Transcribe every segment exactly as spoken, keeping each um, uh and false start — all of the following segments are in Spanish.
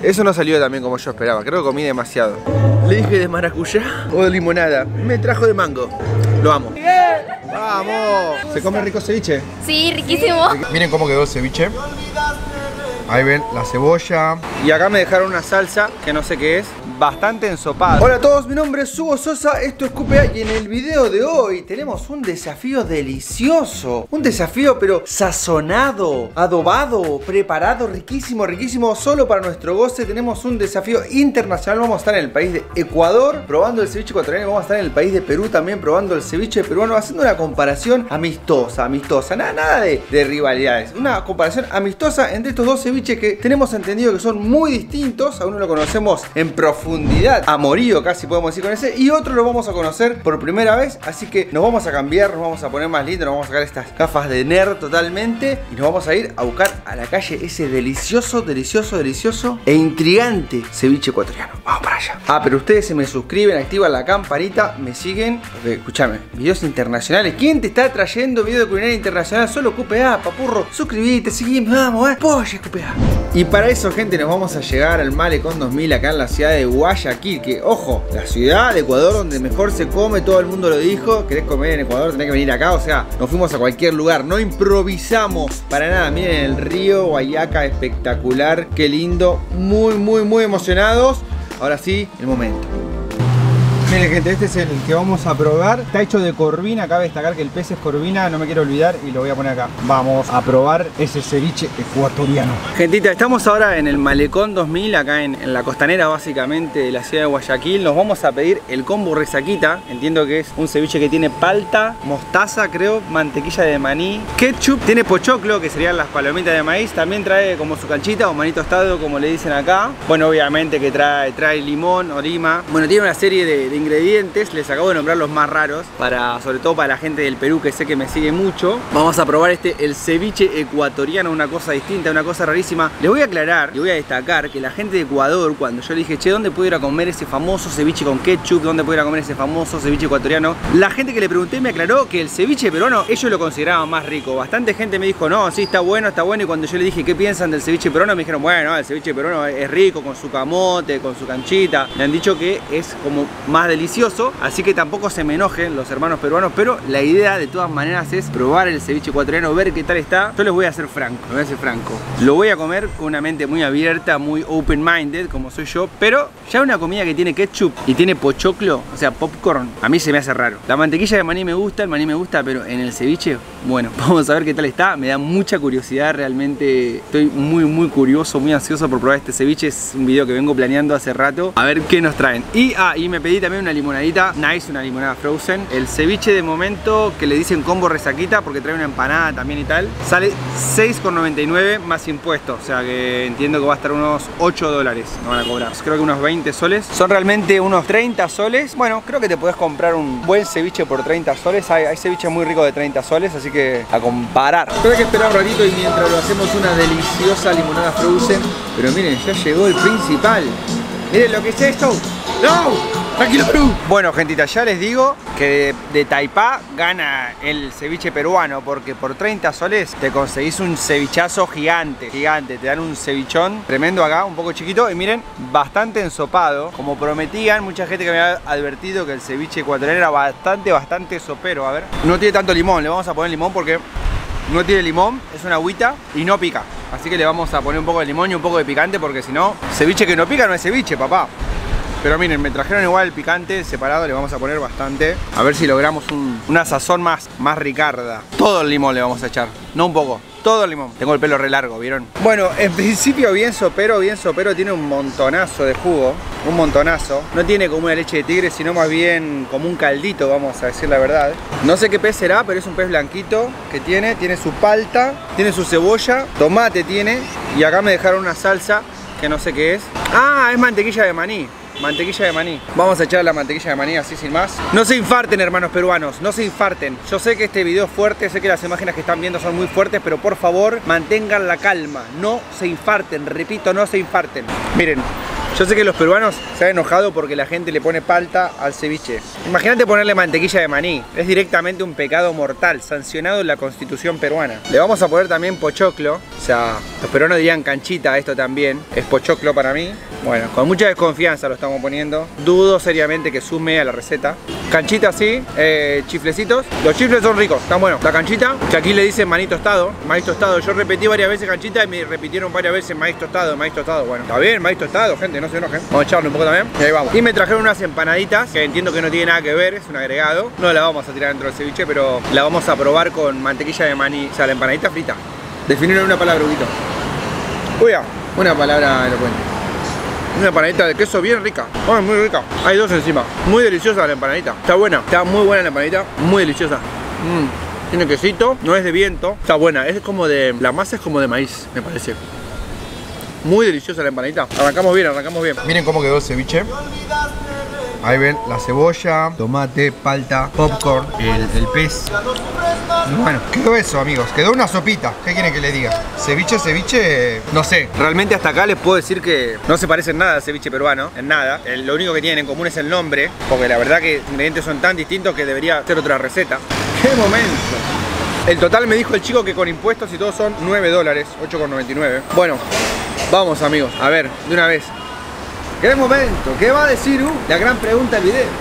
Eso no salió también como yo esperaba. Creo que comí demasiado. Le dije de maracuyá o de limonada. Me trajo de mango. Lo amo. ¡Vamos! ¿Se come rico ceviche? Sí, riquísimo. Miren cómo quedó el ceviche. Ahí ven la cebolla. Y acá me dejaron una salsa que no sé qué es. Bastante ensopada. Hola a todos, mi nombre es Hugo Sosa, esto es Q P A y en el video de hoy tenemos un desafío delicioso. Un desafío pero sazonado, adobado, preparado, riquísimo, riquísimo. Solo para nuestro goce tenemos un desafío internacional. Vamos a estar en el país de Ecuador probando el ceviche ecuatoriano. Vamos a estar en el país de Perú también probando el ceviche peruano. Haciendo una comparación amistosa, amistosa. Nada, nada de, de rivalidades. Una comparación amistosa entre estos dos ceviches que tenemos entendido que son muy distintos. A uno lo conocemos en profundidad, amorío casi podemos decir con ese, y otro lo vamos a conocer por primera vez, así que nos vamos a cambiar, nos vamos a poner más lindos, nos vamos a sacar estas gafas de nerd totalmente y nos vamos a ir a buscar a la calle ese delicioso, delicioso, delicioso e intrigante ceviche ecuatoriano. Vamos para allá. Ah, pero ustedes se me suscriben, activan la campanita, me siguen, porque escúchame, videos internacionales. ¿Quién te está trayendo video de culinaria internacional? Solo Q P A, papurro. Suscribite, seguime, vamos, eh. Polla, Q P A. Y para eso, gente, nos vamos a llegar al Malecón dos mil acá en la ciudad de Guayaquil, que, ojo, la ciudad de Ecuador donde mejor se come, todo el mundo lo dijo. ¿Querés comer en Ecuador? Tenés que venir acá, o sea, nos fuimos a cualquier lugar, no improvisamos para nada. Miren el río Guayaca, espectacular, qué lindo, muy, muy, muy emocionados. Ahora sí, el momento. Miren, gente, este es el que vamos a probar. Está hecho de corvina, cabe destacar que el pez es corvina, no me quiero olvidar y lo voy a poner acá. Vamos a probar ese ceviche ecuatoriano. Gentita, estamos ahora en el Malecón dos mil, acá en, en la costanera básicamente de la ciudad de Guayaquil. Nos vamos a pedir el combo resaquita. Entiendo que es un ceviche que tiene palta, mostaza, creo, mantequilla de maní, ketchup, tiene pochoclo, que serían las palomitas de maíz. También trae como su canchita o maní tostado, como le dicen acá. Bueno, obviamente que trae, trae limón o lima. Bueno, tiene una serie de, de ingredientes, les acabo de nombrar los más raros, para, sobre todo para la gente del Perú que sé que me sigue mucho. Vamos a probar este, el ceviche ecuatoriano, una cosa distinta, una cosa rarísima. Les voy a aclarar y voy a destacar que la gente de Ecuador, cuando yo le dije, che, ¿dónde puedo ir a comer ese famoso ceviche con ketchup? ¿Dónde puedo ir a comer ese famoso ceviche ecuatoriano? La gente que le pregunté me aclaró que el ceviche peruano ellos lo consideraban más rico. Bastante gente me dijo, no, sí, está bueno, está bueno. Y cuando yo le dije, ¿qué piensan del ceviche peruano? Me dijeron, bueno, el ceviche peruano es rico, con su camote, con su canchita. Me han dicho que es como más delicioso. Así que tampoco se me enojen los hermanos peruanos, pero la idea de todas maneras es probar el ceviche ecuatoriano, ver qué tal está. Yo les voy a ser franco, les voy a ser franco. Lo voy a comer con una mente muy abierta, muy open-minded, como soy yo. Pero ya una comida que tiene ketchup y tiene pochoclo, o sea, popcorn, a mí se me hace raro. La mantequilla de maní me gusta, el maní me gusta, pero en el ceviche, bueno, vamos a ver qué tal está. Me da mucha curiosidad, realmente estoy muy, muy curioso, muy ansioso por probar este ceviche. Es un video que vengo planeando hace rato, a ver qué nos traen. Y, ah, y me pedí también una limonada nice, una limonada frozen. El ceviche de momento que le dicen combo resaquita porque trae una empanada también y tal, sale seis con noventa y nueve más impuestos, o sea que entiendo que va a estar unos ocho dólares me van a cobrar, creo que unos veinte soles, son realmente unos treinta soles. Bueno, creo que te podés comprar un buen ceviche por treinta soles, hay, hay ceviche muy rico de treinta soles, así que a comparar. Pero hay que esperar un ratito y mientras lo hacemos una deliciosa limonada frozen. Pero miren, ya llegó el principal. Miren lo que es esto. ¡No! ¡Tranquilo, Perú! Bueno, gentita, ya les digo que de, de Taipá gana el ceviche peruano, porque por treinta soles te conseguís un cevichazo gigante, gigante. Te dan un cevichón tremendo acá, un poco chiquito, y miren, bastante ensopado. Como prometían, mucha gente que me ha advertido que el ceviche ecuatoriano era bastante, bastante sopero. A ver, no tiene tanto limón, le vamos a poner limón porque no tiene limón, es una agüita y no pica. Así que le vamos a poner un poco de limón y un poco de picante, porque si no, ceviche que no pica no es ceviche, papá. Pero miren, me trajeron igual el picante separado, le vamos a poner bastante. A ver si logramos un, una sazón más, más ricarda. Todo el limón le vamos a echar, no un poco, todo el limón. Tengo el pelo re largo, ¿vieron? Bueno, en principio bien sopero, bien sopero. Tiene un montonazo de jugo, un montonazo. No tiene como una leche de tigre, sino más bien como un caldito, vamos a decir la verdad. No sé qué pez será, pero es un pez blanquito que tiene. Tiene su palta, tiene su cebolla, tomate tiene. Y acá me dejaron una salsa que no sé qué es. Ah, es mantequilla de maní. Mantequilla de maní. Vamos a echar la mantequilla de maní así sin más. No se infarten, hermanos peruanos, no se infarten. Yo sé que este video es fuerte, sé que las imágenes que están viendo son muy fuertes, pero por favor mantengan la calma, no se infarten, repito, no se infarten. Miren, Yo sé que los peruanos se han enojado porque la gente le pone palta al ceviche. Imagínate ponerle mantequilla de maní. Es directamente un pecado mortal, sancionado en la Constitución peruana. Le vamos a poner también pochoclo. O sea, los peruanos dirían canchita, esto también. Es pochoclo para mí. Bueno, con mucha desconfianza lo estamos poniendo. Dudo seriamente que sume a la receta. Canchita sí, eh, chiflecitos. Los chifles son ricos, están buenos. La canchita, que aquí le dicen maíz tostado. Maíz tostado, yo repetí varias veces canchita y me repitieron varias veces maíz tostado, maíz tostado. Bueno, está bien, maíz tostado, gente, no se enojen. Vamos a echarle un poco también. Y ahí vamos. Y me trajeron unas empanaditas, que entiendo que no tiene nada que ver, es un agregado. No la vamos a tirar dentro del ceviche, pero la vamos a probar con mantequilla de maní. O sea, la empanadita frita. Definirlo en una palabra, Huguito. Uy, ya. Una palabra elocuente. Una empanadita de queso bien rica. Oh, muy rica. Hay dos encima. Muy deliciosa la empanadita. Está buena. Está muy buena la empanadita. Muy deliciosa. Mm. Tiene quesito. No es de viento. Está buena. Es como de... La masa es como de maíz, me parece. Muy deliciosa la empanadita. Arrancamos bien, arrancamos bien. Miren cómo quedó el ceviche. Ahí ven la cebolla, tomate, palta, popcorn, el, el pez. Bueno, quedó eso, amigos. Quedó una sopita. ¿Qué quieren que les diga? Ceviche, ceviche, no sé. Realmente hasta acá les puedo decir que no se parece en nada al ceviche peruano. En nada. El, lo único que tienen en común es el nombre. Porque la verdad que los ingredientes son tan distintos que debería ser otra receta. ¡Qué momento! El total me dijo el chico que con impuestos y todo son nueve dólares, ocho con noventa y nueve. Bueno, vamos amigos, a ver, de una vez. ¡Qué momento! ¿Qué va a decir uh? La gran pregunta del video?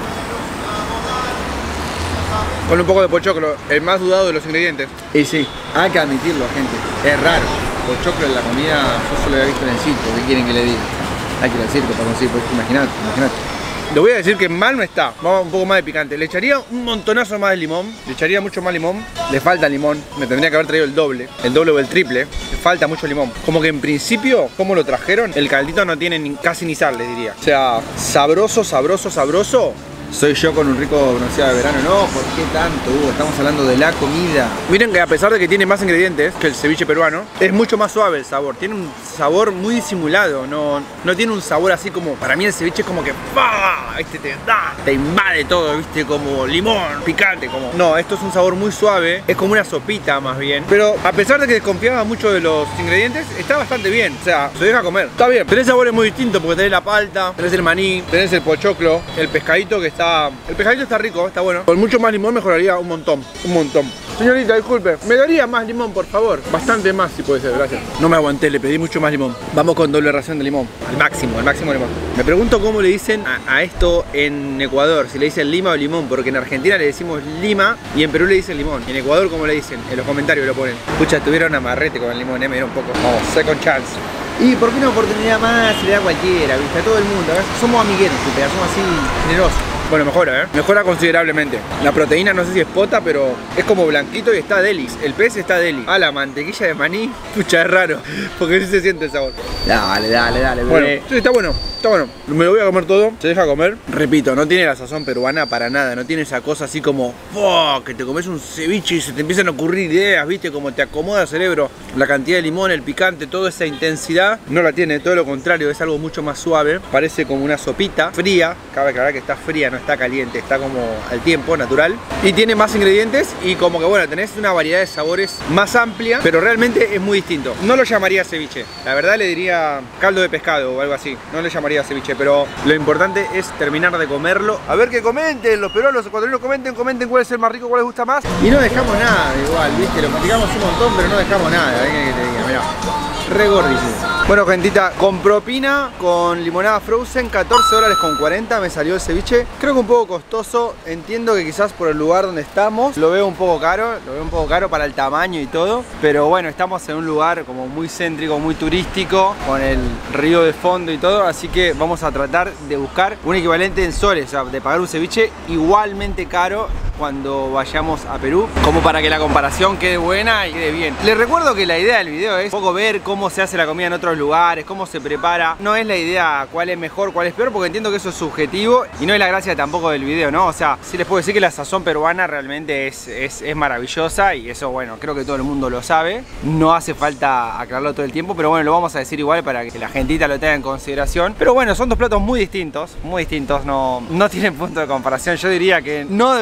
Con un poco de pochoclo, el más dudado de los ingredientes. Y sí, hay que admitirlo, gente. Es raro. Pochoclo en la comida, yo solo lo había visto en el circo. ¿Qué quieren que le diga? Hay que ir al circo para conseguir, pues imagínate, imagínate. Le voy a decir que mal no está. Vamos a un poco más de picante. Le echaría un montonazo más de limón. Le echaría mucho más limón. Le falta limón. Me tendría que haber traído el doble. El doble o el triple. Le falta mucho limón. Como que en principio, como lo trajeron, el caldito no tiene ni, casi ni sal, les diría. O sea, sabroso, sabroso, sabroso. Soy yo con un rico bronceado de verano. No, ¿por qué tanto, Hugo? Estamos hablando de la comida. Miren que a pesar de que tiene más ingredientes que el ceviche peruano, es mucho más suave el sabor. Tiene un sabor muy disimulado. No, no tiene un sabor así como... Para mí el ceviche es como que... ¡Bah! ¿Viste? Te da, te invade todo, ¿viste? Como limón, picante, como... No, esto es un sabor muy suave. Es como una sopita más bien. Pero a pesar de que desconfiaba mucho de los ingredientes, está bastante bien. O sea, se deja comer. Está bien. Tenés sabores muy distintos porque tenés la palta, tenés el maní, tenés el pochoclo, el pescadito que está... El pescadito está rico, está bueno. Con mucho más limón mejoraría un montón, un montón. Señorita, disculpe, ¿me daría más limón, por favor? Bastante más, si puede ser, gracias. No me aguanté, le pedí mucho más limón. Vamos con doble ración de limón. Al máximo, al máximo de limón. Me pregunto cómo le dicen a, a esto en Ecuador. Si le dicen lima o limón, porque en Argentina le decimos lima y en Perú le dicen limón. Y en Ecuador, ¿cómo le dicen? En los comentarios lo ponen. Escucha, tuvieron amarrete con el limón, eh, me dieron un poco. Vamos, second chance. Y por qué una oportunidad más se le da a cualquiera, ¿viste? A todo el mundo. Somos amigueros, ¿viste? Somos así generosos. Bueno, mejora, ¿eh? Mejora considerablemente. La proteína no sé si es pota, pero es como blanquito y está deli. El pez está deli. Ah, la mantequilla de maní, pucha, es raro, porque sí se siente el sabor. Dale, dale, dale, Bueno, bebé. Sí, está bueno, está bueno. Me lo voy a comer todo, se deja comer. Repito, no tiene la sazón peruana para nada. No tiene esa cosa así como, ¡oh!, que te comes un ceviche y se te empiezan a ocurrir ideas, ¿viste? Como te acomoda el cerebro. La cantidad de limón, el picante, toda esa intensidad no la tiene, todo lo contrario, es algo mucho más suave. Parece como una sopita fría. Cabe aclarar que está fría, no está caliente, está como al tiempo, natural. Y tiene más ingredientes y como que bueno, tenés una variedad de sabores más amplia, pero realmente es muy distinto. No lo llamaría ceviche, la verdad le diría caldo de pescado o algo así. No le llamaría ceviche, pero lo importante es terminar de comerlo. A ver que comenten, los peruanos, los ecuatorianos comenten, comenten cuál es el más rico, cuál les gusta más. Y no dejamos nada igual, viste, lo platicamos un montón, pero no dejamos nada, ¿eh? Que te diga, mirá. Re gordísimo. Bueno, gentita, con propina, con limonada frozen, catorce dólares con cuarenta me salió el ceviche. Creo que un poco costoso. Entiendo que quizás por el lugar donde estamos lo veo un poco caro, lo veo un poco caro para el tamaño y todo. Pero bueno, estamos en un lugar como muy céntrico, muy turístico, con el río de fondo y todo. Así que vamos a tratar de buscar un equivalente en soles, o sea, de pagar un ceviche igualmente caro cuando vayamos a Perú, como para que la comparación quede buena y quede bien. Les recuerdo que la idea del video es un poco ver cómo se hace la comida en otros lugares, cómo se prepara. No es la idea cuál es mejor, cuál es peor, porque entiendo que eso es subjetivo y no es la gracia tampoco del video, ¿no? O sea, sí les puedo decir que la sazón peruana realmente es, es, es maravillosa y eso, bueno, creo que todo el mundo lo sabe. No hace falta aclararlo todo el tiempo, pero bueno, lo vamos a decir igual para que la gentita lo tenga en consideración. Pero bueno, son dos platos muy distintos, muy distintos, no, no tienen punto de comparación. Yo diría que no deberían tener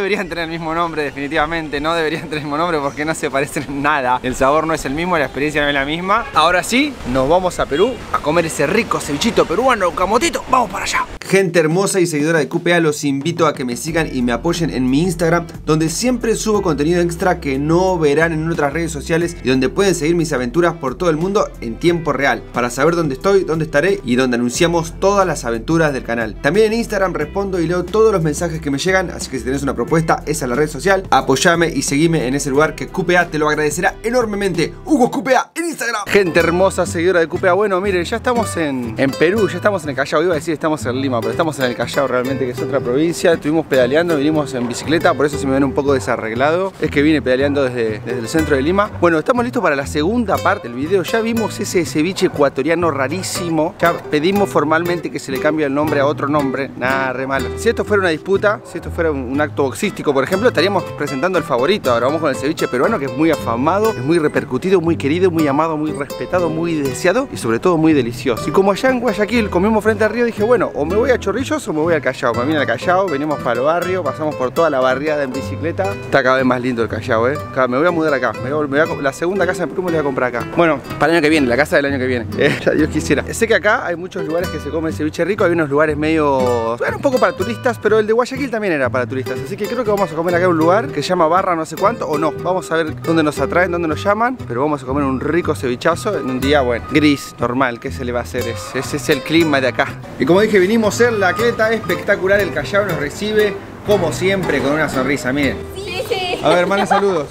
tener el mismo nombre, definitivamente. No deberían tener el mismo nombre porque no se parecen en nada. El sabor no es el mismo, la experiencia no es la misma. Ahora sí, nos vamos a Perú a comer ese rico cevichito peruano, camotito. Vamos para allá. Gente hermosa y seguidora de Q P A, los invito a que me sigan y me apoyen en mi Instagram, donde siempre subo contenido extra que no verán en otras redes sociales y donde pueden seguir mis aventuras por todo el mundo en tiempo real, para saber dónde estoy, dónde estaré y donde anunciamos todas las aventuras del canal. También en Instagram respondo y leo todos los mensajes que me llegan, así que si tenés una propuesta, esa es la red social. Apoyame y seguime en ese lugar que Q P A te lo agradecerá enormemente. Hugo Q P A en Instagram. Gente hermosa, seguidora de Q P A. Bueno, miren, ya estamos en, en Perú, ya estamos en el Callao. Iba a decir estamos en Lima, pero estamos en el Callao realmente, que es otra provincia. Estuvimos pedaleando, vinimos en bicicleta, por eso si me ven un poco desarreglado es que vine pedaleando desde, desde el centro de Lima. Bueno, estamos listos para la segunda parte del video. Ya vimos ese ceviche ecuatoriano rarísimo. Ya pedimos formalmente que se le cambie el nombre a otro nombre. Nada, re malo. Si esto fuera una disputa, si esto fuera un, un acto boxístico, por ejemplo, estaríamos presentando el favorito. Ahora vamos con el ceviche peruano, que es muy afamado, es muy repercutido, muy querido, muy amado, muy respetado, muy deseado y sobre todo muy delicioso. Y como allá en Guayaquil comimos frente al río, dije, bueno, o me voy a Chorrillos o me voy al Callao. Me vine al Callao, venimos para el barrio, pasamos por toda la barriada en bicicleta. Está cada vez más lindo el Callao, eh. Me voy a mudar acá. Me voy a, me voy a, la segunda casa en Perú me la voy a comprar acá. Bueno, para el año que viene, la casa del año que viene. Eh, ya Dios quisiera. Sé que acá hay muchos lugares que se come el ceviche rico. Hay unos lugares medio... Era un poco para turistas, pero el de Guayaquil también era para turistas. Así que creo que vamos a comer acá en un lugar que se llama Barra no sé cuánto, o no. Vamos a ver dónde nos atraen, dónde nos llaman. Pero vamos a comer un rico cevichazo en un día, bueno, gris, normal. ¿Qué se le va a hacer? Ese, ese es el clima de acá. Y como dije, vinimos a ser la cleta espectacular. El Callao nos recibe, como siempre, con una sonrisa. Miren. Sí, sí. A ver, manden saludos.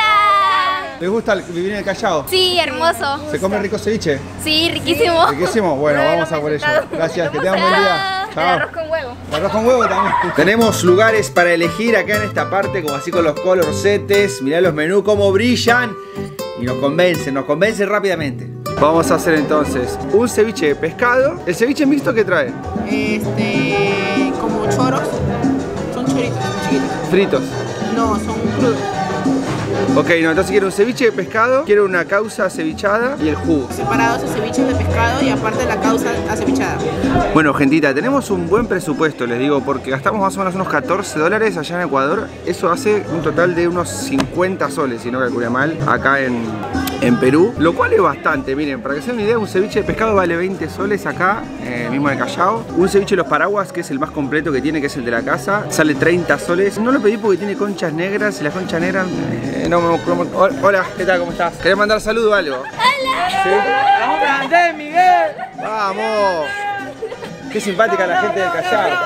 Hola. ¿Les gusta vivir en el Callao? Sí, hermoso. ¿Se come rico ceviche? Sí, riquísimo. Riquísimo. Bueno, vamos a por ello. Gracias, que tengan buen día. El arroz con huevo. El arroz con huevo también. Tenemos lugares para elegir acá en esta parte, como así con los colorcetes. Mirá los menús cómo brillan. Y nos convencen, nos convencen rápidamente. Vamos a hacer entonces un ceviche de pescado. ¿El ceviche mixto qué trae? Este, como choros. Son choritos, chiquitos. Fritos. No, son crudos. Ok, no, entonces quiero un ceviche de pescado, quiero una causa cevichada y el jugo. Separados el ceviche de pescado y aparte la causa acevichada. Bueno, gentita, tenemos un buen presupuesto, les digo, porque gastamos más o menos unos catorce dólares allá en Ecuador. Eso hace un total de unos cincuenta soles, si no calculé mal, acá en, en Perú. Lo cual es bastante, miren, para que se den una idea, un ceviche de pescado vale veinte soles acá, eh, mismo en el Callao. Un ceviche de los paraguas, que es el más completo que tiene, que es el de la casa, sale treinta soles. No lo pedí porque tiene conchas negras y las conchas negras... Eh, no, no, no, hola, ¿qué tal? ¿Cómo estás? ¿Querés mandar saludo o algo? Hola. ¿Sí? ¡Vamos grande, Miguel! ¡Vamos! ¡Qué simpática la gente del Callao!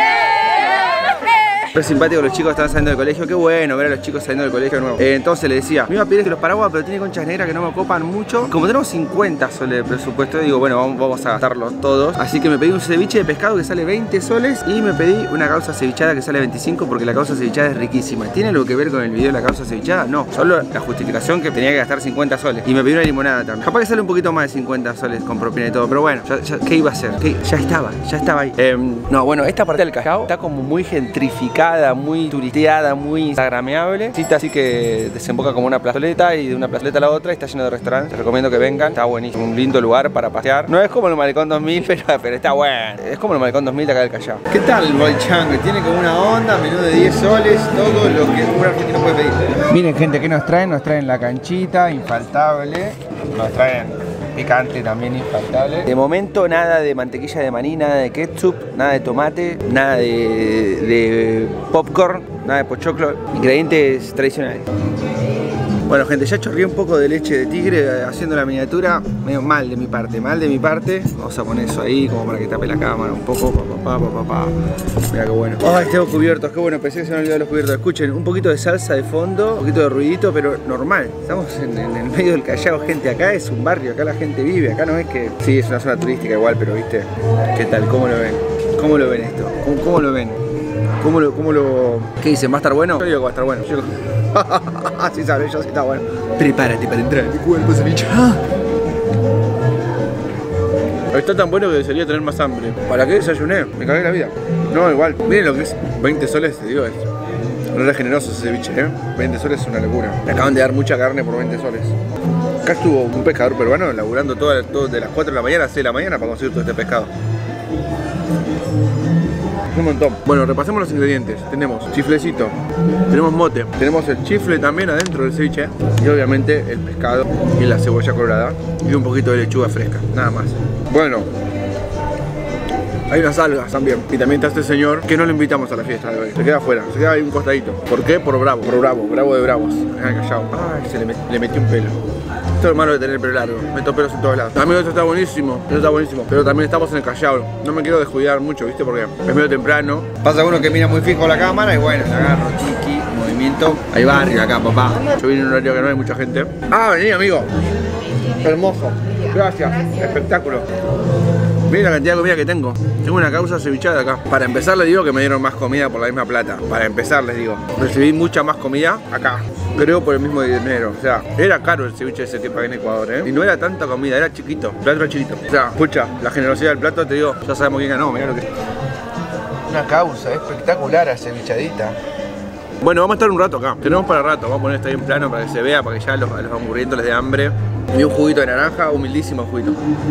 Re simpático, los chicos estaban saliendo del colegio. Qué bueno ver a los chicos saliendo del colegio de nuevo. eh, Entonces le decía, me iba a pedir este los paraguas, pero tiene conchas negras que no me copan mucho. Como tenemos cincuenta soles de presupuesto, digo, bueno, vamos, vamos a gastarlos todos. Así que me pedí un ceviche de pescado que sale veinte soles. Y me pedí una causa cevichada que sale veinticinco, porque la causa cevichada es riquísima. ¿Tiene algo que ver con el video de la causa cevichada? No, solo la justificación que tenía que gastar cincuenta soles. Y me pedí una limonada también. Capaz que sale un poquito más de cincuenta soles con propina y todo, pero bueno, ya, ya, ¿qué iba a hacer? ¿Qué? Ya estaba, ya estaba ahí. eh, No, bueno, esta parte del Callao está como muy gentrificada, muy turística, muy instagrameable, así que desemboca como una plazoleta y de una plazoleta a la otra y está lleno de restaurantes. Les recomiendo que vengan, está buenísimo, un lindo lugar para pasear. No es como el Malecón dos mil, pero, pero está bueno. Es como el Malecón dos mil de acá del Callao. ¿Qué tal el Boichangue? Tiene como una onda, menú de diez soles, todo lo que un argentino puede pedir. Miren, gente, ¿qué nos traen? Nos traen la canchita, infaltable. Nos traen picante también, infaltable. De momento nada de mantequilla de maní, nada de ketchup, nada de tomate, nada de, de popcorn, nada de pochoclo, ingredientes tradicionales. Bueno, gente, ya chorreé un poco de leche de tigre haciendo la miniatura. Medio mal de mi parte, mal de mi parte. Vamos a poner eso ahí como para que tape la cámara un poco. Pa, pa, pa, pa, pa. Mira qué bueno. Ay, tengo cubiertos, qué bueno. Pensé que se me olvidado los cubiertos. Escuchen, un poquito de salsa de fondo, un poquito de ruidito, pero normal. Estamos en, en el medio del Callao, gente. Acá es un barrio, acá la gente vive. Acá no es que... Sí, es una zona turística igual, pero viste. ¿Qué tal? ¿Cómo lo ven? ¿Cómo lo ven esto? ¿Cómo, cómo lo ven? ¿Cómo lo, cómo lo... ¿Qué dicen? ¿Va a estar bueno? Yo digo que va a estar bueno. Yo... Así sabe, yo sí está bueno. Prepárate para entrar en mi cuerpo, ceviche. Está tan bueno que desearía tener más hambre. ¿Para qué desayuné? Me cagué la vida. No, igual. Miren lo que es veinte soles, te digo, es re generoso ese ceviche, ¿eh? veinte soles es una locura. Me acaban de dar mucha carne por veinte soles. Acá estuvo un pescador peruano laburando todo, todo de las cuatro de la mañana a seis de la mañana para conseguir todo este pescado. Un montón. Bueno, repasemos los ingredientes. Tenemos chiflecito, tenemos mote, tenemos el chifle también adentro del ceviche y obviamente el pescado y la cebolla colorada y un poquito de lechuga fresca, nada más. Bueno, hay unas algas también. Y también está este señor que no lo invitamos a la fiesta de hoy. Se queda afuera, se queda ahí un costadito. ¿Por qué? Por bravo, por bravo, bravo de bravos. Acá callado. Ay, se le, met le metió un pelo. Esto es malo de tener el pelo largo, meto pelos en todos lados. Amigos, esto está buenísimo, esto está buenísimo. Pero también estamos en el Callao. No me quiero descuidar mucho, ¿viste? Porque es medio temprano. Pasa uno que mira muy fijo la cámara y bueno, le agarro, chiqui, movimiento. Hay barrio acá, papá. Yo vine en un horario que no hay mucha gente. Ah, vení, amigo. Hermoso. Gracias. Espectáculo. Miren la cantidad de comida que tengo. Tengo una causa cevichada acá. Para empezar les digo que me dieron más comida por la misma plata. Para empezar les digo. Recibí mucha más comida acá. Creo por el mismo dinero. O sea, era caro el ceviche ese que pagué en Ecuador, ¿eh? Y no era tanta comida, era chiquito. El plato era chiquito. O sea, escucha, la generosidad del plato, te digo, ya sabemos quién ganó, mirá lo que es. Una causa espectacular a cevichadita. Bueno, vamos a estar un rato acá. Tenemos para rato. Vamos a poner esto ahí en plano para que se vea, para que ya los, a los hamburguientos les dé hambre. Y un juguito de naranja, humildísimo juguito.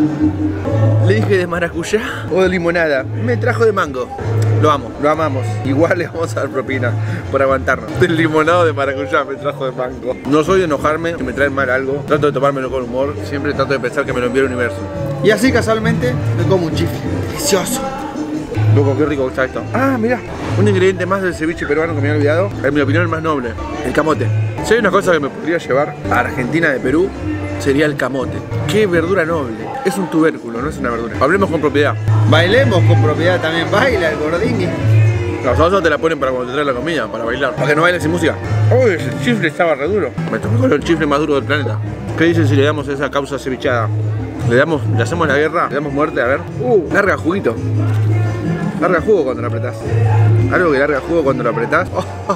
Le dije de maracuyá o de limonada. Me trajo de mango. Lo amo, lo amamos. Igual le vamos a dar propina por aguantarnos. El limonado de maracuyá me trajo de mango. No soy de enojarme, que me traen mal algo. Trato de tomármelo con humor. Siempre trato de pensar que me lo envió el universo. Y así casualmente me como un chifle. Delicioso. Loco, qué rico está esto. Ah, mirá, un ingrediente más del ceviche peruano que me había olvidado. En mi opinión el más noble, el camote. Si hay una cosa que me podría llevar a Argentina de Perú, sería el camote. Qué verdura noble. Es un tubérculo, no es una verdura. Hablemos con propiedad. Bailemos con propiedad también. Baila el gordini. Las salsas te la ponen para cuando te traes la comida, para bailar. Para que no bailes sin música. Uy, ese chifle estaba re duro. Me tocó con el chifle más duro del planeta. ¿Qué dicen si le damos esa causa cevichada? Le damos, le hacemos la guerra, le damos muerte, a ver. Uh, larga juguito. Larga jugo cuando lo apretás. Algo que larga jugo cuando lo apretás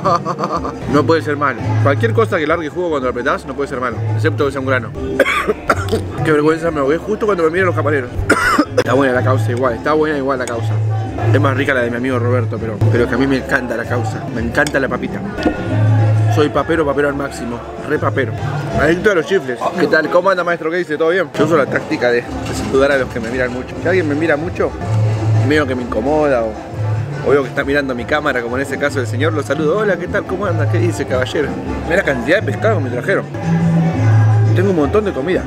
no puede ser malo. Cualquier cosa que largue jugo cuando lo apretás no puede ser malo, excepto que sea un grano. Qué vergüenza, me ahogué justo cuando me miran los camareros. Está buena la causa igual, está buena igual la causa. Es más rica la de mi amigo Roberto, pero, pero que a mí me encanta la causa. Me encanta la papita. Soy papero, papero al máximo. Re papero. Adicto a los chifles. ¿Qué tal? ¿Cómo anda, maestro? ¿Qué dice? ¿Todo bien? Yo uso la táctica de, de saludar a los que me miran mucho. Si alguien me mira mucho, medio que me incomoda o, o veo que está mirando mi cámara, como en ese caso el señor, lo saludo. Hola, ¿qué tal? ¿Cómo anda? ¿Qué dice, caballero? Mira la cantidad de pescado que me trajeron. Tengo un montón de comida.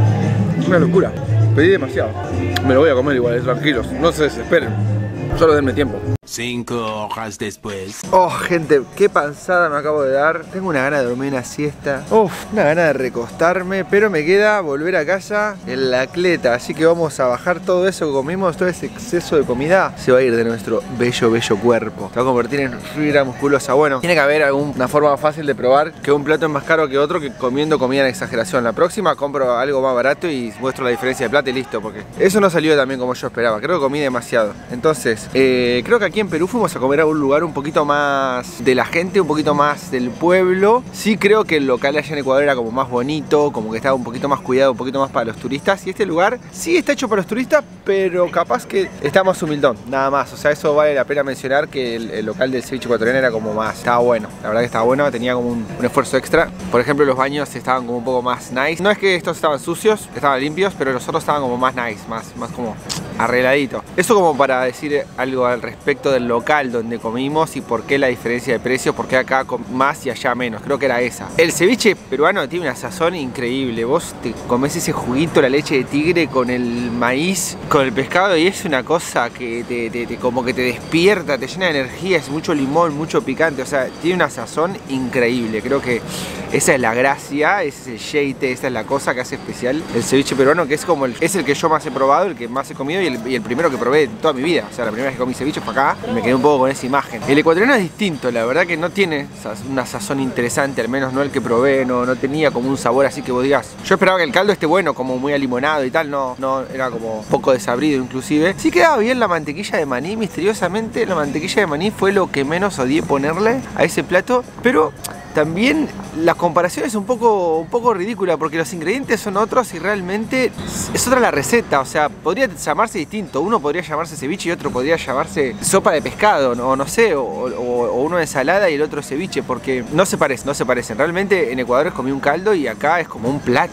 Una locura. Pedí demasiado. Me lo voy a comer igual, tranquilos. No se desesperen. Solo denme tiempo. Cinco horas después. Oh, gente, qué panzada me acabo de dar. Tengo una gana de dormir una siesta. Uf, una gana de recostarme. Pero me queda volver a casa en la cleta. Así que vamos a bajar todo eso que comimos. Todo ese exceso de comida se va a ir de nuestro bello, bello cuerpo. Se va a convertir en fibra musculosa. Bueno, tiene que haber alguna forma más fácil de probar que un plato es más caro que otro, que comiendo comida en exageración. La próxima compro algo más barato y muestro la diferencia de plata y listo. Porque eso no salió también como yo esperaba. Creo que comí demasiado. Entonces, eh, creo que aquí en Perú fuimos a comer a un lugar un poquito más de la gente, un poquito más del pueblo. Sí creo que el local allá en Ecuador era como más bonito, como que estaba un poquito más cuidado, un poquito más para los turistas. Y este lugar sí está hecho para los turistas, pero capaz que está más humildón, nada más. O sea, eso vale la pena mencionar, que el, el local del ceviche ecuatoriano era como más, estaba bueno. La verdad que estaba bueno, tenía como un, un esfuerzo extra. Por ejemplo, los baños estaban como un poco más nice. No es que estos estaban sucios, estaban limpios, pero los otros estaban como más nice, más, más como arregladito. Eso como para decir algo al respecto del local donde comimos y por qué la diferencia de precios, por qué acá más y allá menos. Creo que era esa. El ceviche peruano tiene una sazón increíble. Vos te comés ese juguito, la leche de tigre con el maíz, con el pescado, y es una cosa que te, te, te, como que te despierta, te llena de energía, es mucho limón, mucho picante. O sea, tiene una sazón increíble. Creo que esa es la gracia, ese es el sheite, esa es la cosa que hace especial el ceviche peruano, que es como el, es el que yo más he probado, el que más he comido y el, y el primero que probé en toda mi vida. O sea, la primera vez que comí ceviche fue acá y me quedé un poco con esa imagen. El ecuatoriano es distinto, la verdad que no tiene una sazón interesante, al menos no el que probé, no, no tenía como un sabor así que vos digas. Yo esperaba que el caldo esté bueno, como muy alimonado y tal, no, no, era como poco desabrido inclusive. Sí quedaba bien la mantequilla de maní, misteriosamente la mantequilla de maní fue lo que menos odié ponerle a ese plato, pero también la comparación es un poco, un poco ridícula porque los ingredientes son otros y realmente es otra la receta. O sea, podría llamarse distinto. Uno podría llamarse ceviche y otro podría llamarse sopa de pescado, no, no sé, o, o, o uno de ensalada y el otro ceviche, porque no se parecen, no se parecen. Realmente en Ecuador comí un caldo y acá es como un plato.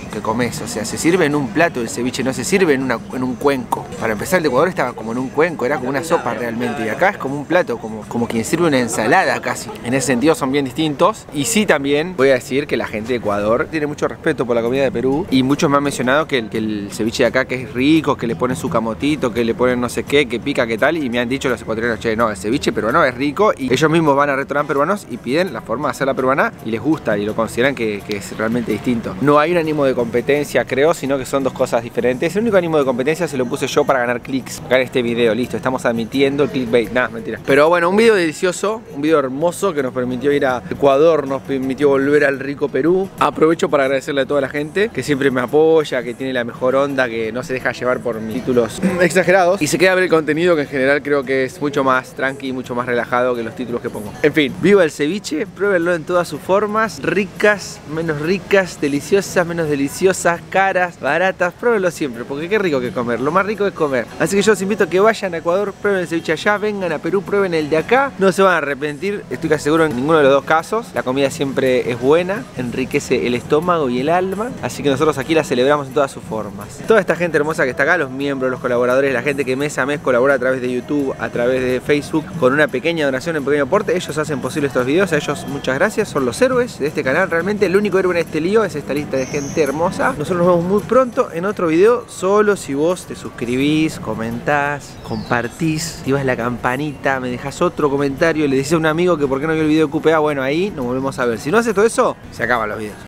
que comes. O sea, se sirve en un plato el ceviche, no se sirve en, una, en un cuenco. Para empezar, el de Ecuador estaba como en un cuenco, era como una sopa realmente. Y acá es como un plato, como, como quien sirve una ensalada casi. En ese sentido son bien distintos. Y sí, también voy a decir que la gente de Ecuador tiene mucho respeto por la comida de Perú. Y muchos me han mencionado que el, que el ceviche de acá que es rico, que le ponen su camotito, que le ponen no sé qué, que pica, que tal. Y me han dicho los ecuatorianos, che, no, el ceviche peruano es rico. Y ellos mismos van a restaurantes peruanos y piden la forma de hacer la peruana y les gusta y lo consideran que, que es realmente distinto. No hay un ánimo de competencia, creo, sino que son dos cosas diferentes. El único ánimo de competencia se lo puse yo para ganar clics acá en este video. Listo, estamos admitiendo el clickbait. Nada, mentira. Pero bueno, un video delicioso, un video hermoso que nos permitió ir a Ecuador, nos permitió volver al rico Perú. Aprovecho para agradecerle a toda la gente que siempre me apoya, que tiene la mejor onda, que no se deja llevar por mis títulos exagerados y se queda a ver el contenido, que en general creo que es mucho más tranqui, mucho más relajado que los títulos que pongo. En fin, viva el ceviche, pruébenlo en todas sus formas, ricas, menos ricas, deliciosas, menos deliciosas, caras, baratas, pruébenlo siempre, porque qué rico que comer, lo más rico es comer. Así que yo os invito a que vayan a Ecuador, prueben el ceviche allá, vengan a Perú, prueben el de acá, no se van a arrepentir, estoy casi seguro en ninguno de los dos casos. La comida siempre es buena, enriquece el estómago y el alma, así que nosotros aquí la celebramos en todas sus formas. Toda esta gente hermosa que está acá, los miembros, los colaboradores, la gente que mes a mes colabora a través de YouTube, a través de Facebook, con una pequeña donación, un pequeño aporte, ellos hacen posible estos videos, a ellos muchas gracias, son los héroes de este canal. Realmente el único héroe en este lío es esta lista de gente hermosa. Nosotros nos vemos muy pronto en otro video, solo si vos te suscribís, comentás, compartís, activas la campanita, me dejas otro comentario, le dices a un amigo que por qué no vio el video de Q P A, bueno, ahí nos volvemos a ver. Si no haces todo eso, se acaban los videos.